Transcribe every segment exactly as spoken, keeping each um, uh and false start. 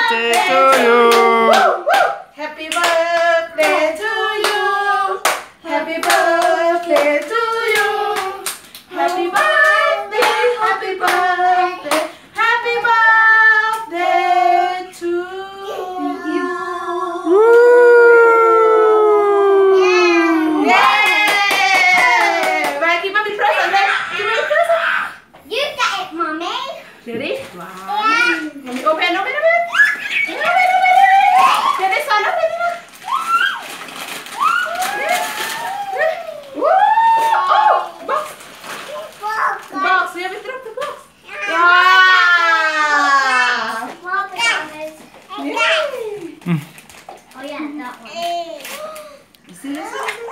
birthday to you. Happy birthday to you. Happy birthday to you. Happy birthday, happy birthday, happy birthday to you. Yay! Right, give mommy present then. Give me a present. You get it, mommy. Ready? Wow. Mommy, open, open, open. Open, open, open. Get this one, open it up. Woo! Oh, box. Box. We have to drop the box. Wow. More pajamas. Yay. Oh yeah, that one. You see this?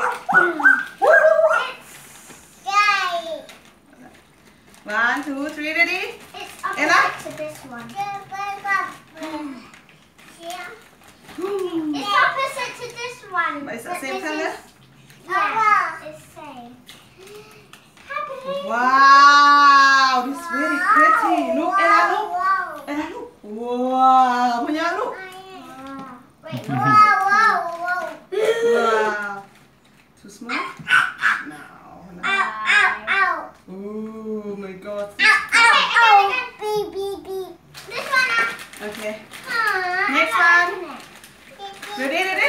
One, two, three, ready? It's Ella? opposite to this one. It's opposite to this one. But it's the but same this color? is- Yeah, it's same. Happy Wow, this is very pretty. Look, Ella, look. Wow. Ella, look. Wow, punya look. Wait, wow, wow, wow. Wow. Too small? No. no. Ow, ow, ow. Oh my God. Ow, ow, ow. Beep, beep, beep. This one. uh, Okay. Aw, Next I one. like it. Ready, ready?